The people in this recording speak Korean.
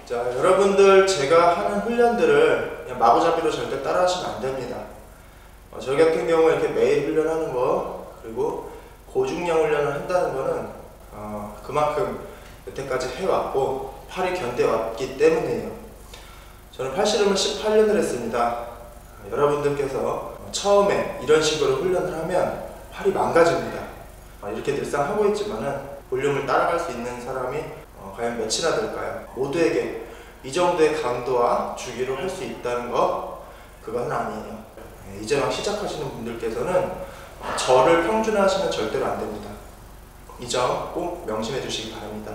자, 여러분들 제가 하는 훈련들을 그냥 마구잡이로 절대 따라 하시면 안 됩니다. 저희 같은 경우에 이렇게 매일 훈련하는 거, 그리고 고중량 훈련을 한다는 거는 그만큼 여태까지 해왔고 팔이 견뎌왔기 때문이에요. 저는 팔씨름을 18년을 했습니다. 여러분들께서 처음에 이런 식으로 훈련을 하면 팔이 망가집니다. 이렇게 늘상 하고 있지만은 볼륨을 따라갈 수 있는 사람이 과연 몇이나 될까요? 모두에게 이 정도의 강도와 주기로 할 수 있다는 거, 그건 아니에요. 이제 막 시작하시는 분들께서는 저를 평준화하시면 절대로 안 됩니다. 이 점 꼭 명심해 주시기 바랍니다.